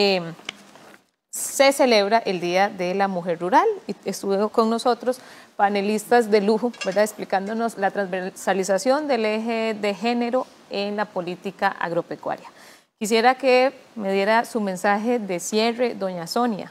se celebra el Día de la Mujer Rural. Y estuvo con nosotros panelistas de lujo, ¿verdad?, explicándonos la transversalización del eje de género en la política agropecuaria. Quisiera que me diera su mensaje de cierre, doña Sonia.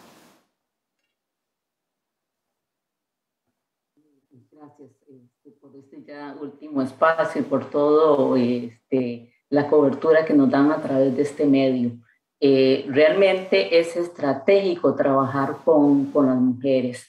Gracias por este ya último espacio y por todo la cobertura que nos dan a través de este medio. Realmente es estratégico trabajar con las mujeres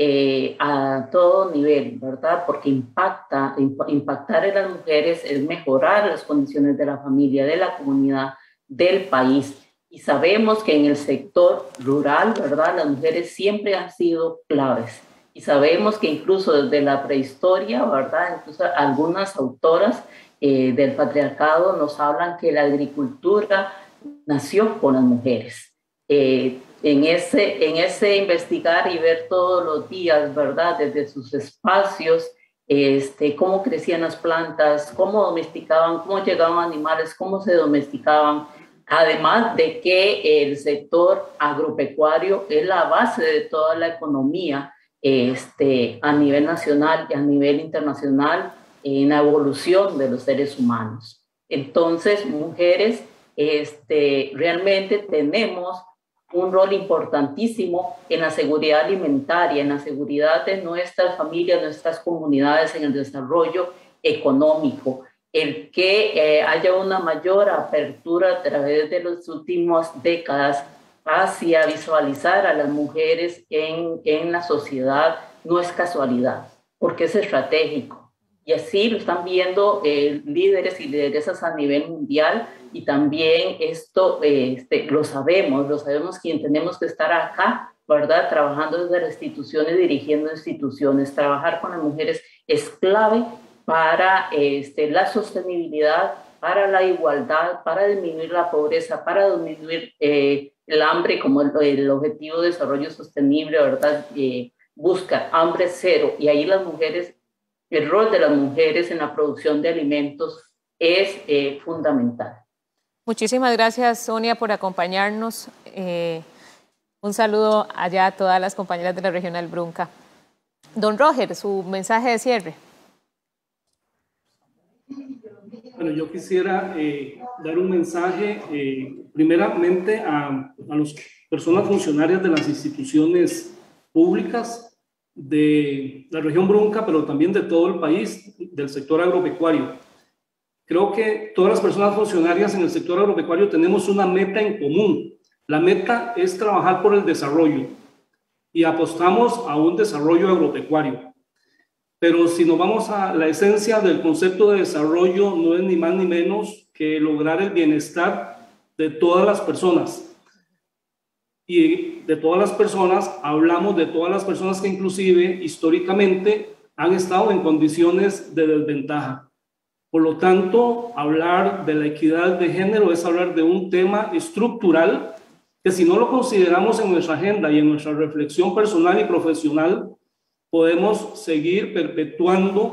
a todo nivel, ¿verdad? Porque impactar en las mujeres es mejorar las condiciones de la familia, de la comunidad, del país. Y sabemos que en el sector rural, ¿verdad?, las mujeres siempre han sido claves. Y sabemos que incluso desde la prehistoria, ¿verdad?, incluso algunas autoras del patriarcado nos hablan que la agricultura nació con las mujeres. En ese investigar y ver todos los días, ¿verdad?, desde sus espacios, cómo crecían las plantas, cómo domesticaban, cómo llegaban animales, cómo se domesticaban, además de que el sector agropecuario es la base de toda la economía a nivel nacional y a nivel internacional en la evolución de los seres humanos. Entonces, mujeres, realmente tenemos un rol importantísimo en la seguridad alimentaria, en la seguridad de nuestras familias, nuestras comunidades, en el desarrollo económico. El que haya una mayor apertura a través de las últimas décadas hacia visualizar a las mujeres en la sociedad no es casualidad, porque es estratégico. Y así lo están viendo líderes y lideresas a nivel mundial, y también esto lo sabemos quien tenemos que estar acá, ¿verdad?, trabajando desde las instituciones, dirigiendo instituciones. Trabajar con las mujeres es clave para la sostenibilidad, para la igualdad, para disminuir la pobreza, para disminuir el hambre, como el Objetivo de Desarrollo Sostenible, ¿verdad?, busca hambre cero. Y ahí las mujeres, el rol de las mujeres en la producción de alimentos es fundamental. Muchísimas gracias, Sonia, por acompañarnos. Un saludo allá a todas las compañeras de la Regional Brunca. Don Roger, su mensaje de cierre. Bueno, yo quisiera dar un mensaje primeramente a las personas funcionarias de las instituciones públicas de la región Brunca, pero también de todo el país, del sector agropecuario. Creo que todas las personas funcionarias en el sector agropecuario tenemos una meta en común. La meta es trabajar por el desarrollo y apostamos a un desarrollo agropecuario. Pero si nos vamos a la esencia del concepto de desarrollo, no es ni más ni menos que lograr el bienestar de todas las personas. Y de todas las personas, hablamos de todas las personas que inclusive históricamente han estado en condiciones de desventaja. Por lo tanto, hablar de la equidad de género es hablar de un tema estructural que, si no lo consideramos en nuestra agenda y en nuestra reflexión personal y profesional, podemos seguir perpetuando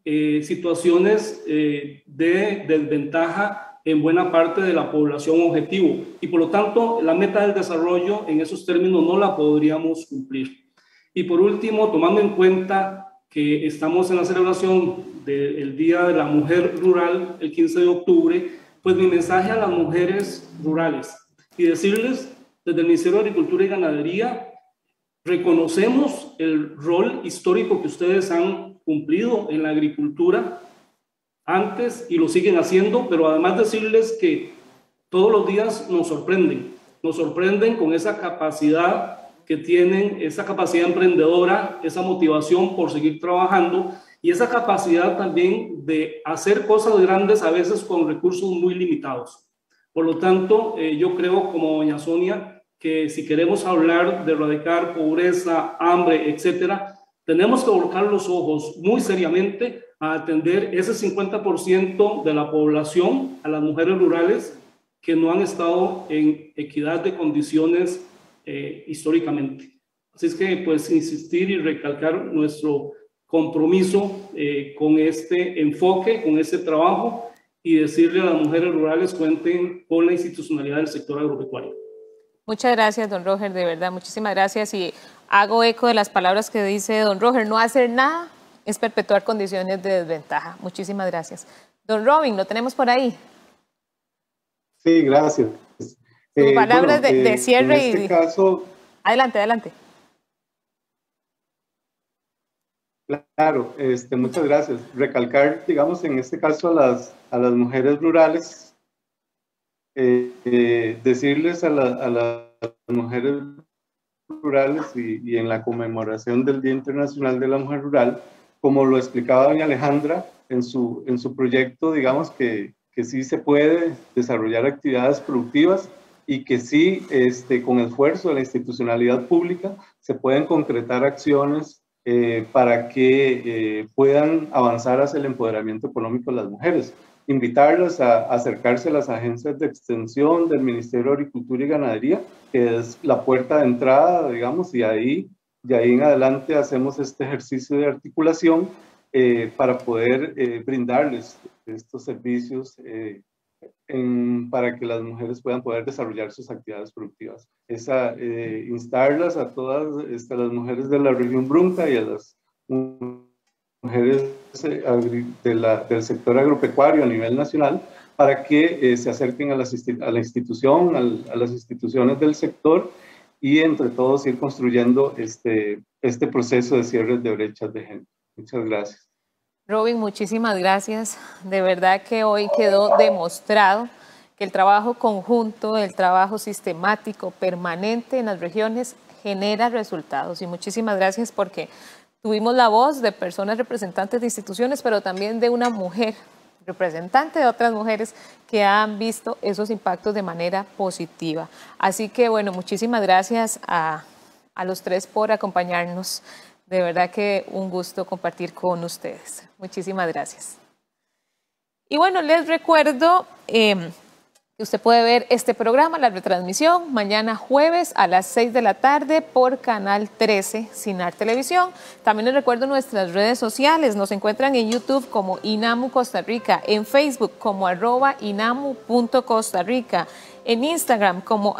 situaciones de desventaja en buena parte de la población objetivo, y por lo tanto la meta del desarrollo en esos términos no la podríamos cumplir. Y por último, tomando en cuenta que estamos en la celebración del Día de la Mujer Rural el 15 de octubre, pues mi mensaje a las mujeres rurales y decirles desde el Ministerio de Agricultura y Ganadería, reconocemos el rol histórico que ustedes han cumplido en la agricultura antes y lo siguen haciendo, pero además decirles que todos los días nos sorprenden con esa capacidad que tienen, esa capacidad emprendedora, esa motivación por seguir trabajando y esa capacidad también de hacer cosas grandes a veces con recursos muy limitados. Por lo tanto, yo creo, como doña Sonia, que si queremos hablar de erradicar pobreza, hambre, etcétera, tenemos que volcar los ojos muy seriamente a atender ese 50% de la población, a las mujeres rurales, que no han estado en equidad de condiciones históricamente. Así es que, pues, insistir y recalcar nuestro compromiso con este enfoque, con este trabajo, y decirle a las mujeres rurales cuenten con la institucionalidad del sector agropecuario. Muchas gracias, don Roger, de verdad, muchísimas gracias, y hago eco de las palabras que dice don Roger, no hacer nada es perpetuar condiciones de desventaja. Muchísimas gracias. Don Robin, ¿lo tenemos por ahí? Sí, gracias. Palabras de cierre. En este caso, adelante, adelante. Claro, muchas gracias. Recalcar, digamos, en este caso a las mujeres rurales, decirles a las mujeres rurales y en la conmemoración del Día Internacional de la Mujer Rural, como lo explicaba doña Alejandra en su proyecto, digamos que sí se puede desarrollar actividades productivas y que sí, con esfuerzo de la institucionalidad pública, se pueden concretar acciones para que puedan avanzar hacia el empoderamiento económico de las mujeres. Invitarlas a acercarse a las agencias de extensión del Ministerio de Agricultura y Ganadería, que es la puerta de entrada, digamos, y ahí en adelante hacemos este ejercicio de articulación para poder brindarles estos servicios para que las mujeres puedan poder desarrollar sus actividades productivas. Instarlas a todas las mujeres de la región Brunca y a las mujeres del sector agropecuario a nivel nacional para que se acerquen a la institución, a las instituciones del sector y entre todos ir construyendo este proceso de cierre de brechas de género. Muchas gracias. Robin, muchísimas gracias. De verdad que hoy quedó demostrado que el trabajo conjunto, el trabajo sistemático, permanente en las regiones genera resultados. Y muchísimas gracias porque tuvimos la voz de personas representantes de instituciones, pero también de una mujer representante de otras mujeres que han visto esos impactos de manera positiva. Así que, bueno, muchísimas gracias a los tres por acompañarnos. De verdad que un gusto compartir con ustedes. Muchísimas gracias. Y bueno, les recuerdo que usted puede ver este programa, la retransmisión, mañana jueves a las 6 de la tarde por Canal 13, Cinar Televisión. También les recuerdo nuestras redes sociales. Nos encuentran en YouTube como INAMU Costa Rica, en Facebook como @inamu.costarrica, en Instagram como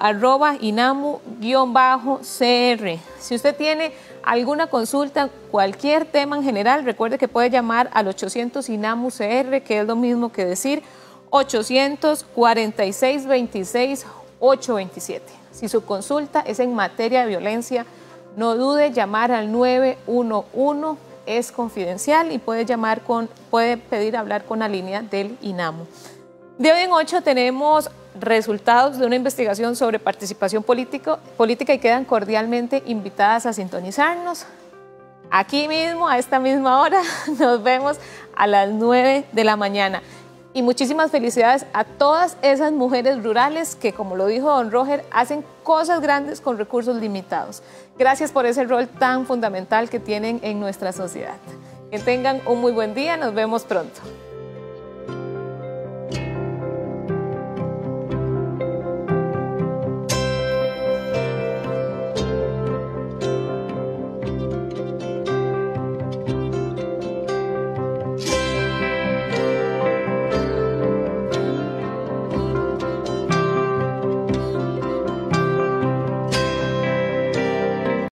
@inamu_cr. Si usted tiene alguna consulta, cualquier tema en general, recuerde que puede llamar al 800 INAMU CR, que es lo mismo que decir 800-4626-827. Si su consulta es en materia de violencia, no dude llamar al 911, es confidencial y puede pedir hablar con la línea del INAMU. De hoy en 8 tenemos resultados de una investigación sobre participación política y quedan cordialmente invitadas a sintonizarnos. Aquí mismo, a esta misma hora, nos vemos a las 9 de la mañana. Y muchísimas felicidades a todas esas mujeres rurales que, como lo dijo don Roger, hacen cosas grandes con recursos limitados. Gracias por ese rol tan fundamental que tienen en nuestra sociedad. Que tengan un muy buen día, nos vemos pronto.